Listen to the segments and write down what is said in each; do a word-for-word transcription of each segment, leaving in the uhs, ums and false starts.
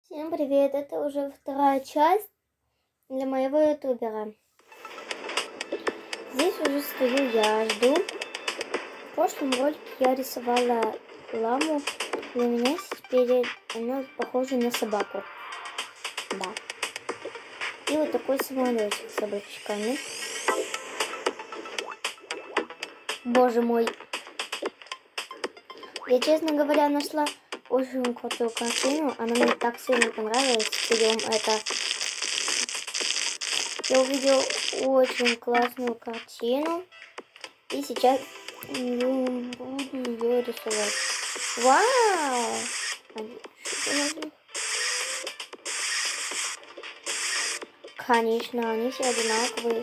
Всем привет! Это уже вторая часть для моего ютубера. Здесь уже стою я, жду. В прошлом ролике я рисовала ламу. Для меня теперь она похожа на собаку. Да. И вот такой самолетик с облачками. Боже мой. Я, честно говоря, нашла очень крутую картину. Она мне так сильно понравилась. Берем это. Я увидела очень классную картину. И сейчас буду ее рисовать. Вау! Конечно, они все одинаковые.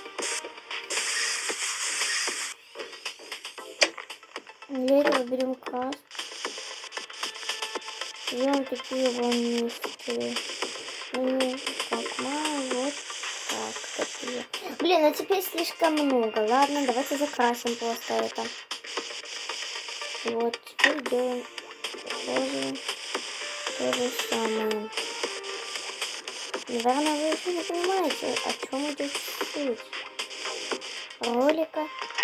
Для этого берем краску. Делаем такие волнистые. Ну, как мало, вот так такие. Блин, а теперь слишком много. Ладно, давайте закрасим просто это. Вот, теперь делаем тоже то же самое. Наверное, вы еще не понимаете, о чем идет суть ролика.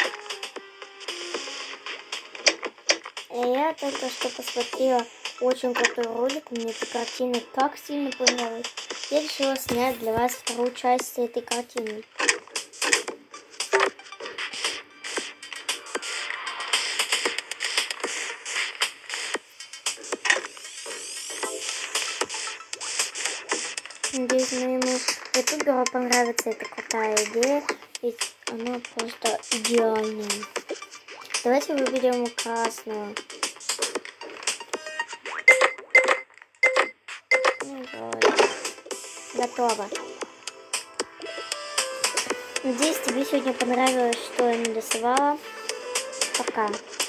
Я только что посмотрела очень крутой ролик, мне эта картина так сильно понравилась. Я решила снять для вас вторую часть этой картины. Надеюсь, моему ютуберу понравится эта крутая идея, ведь она просто идеальная. Давайте выберем красную. Готово. Надеюсь, тебе сегодня понравилось, что я нарисовала. Пока.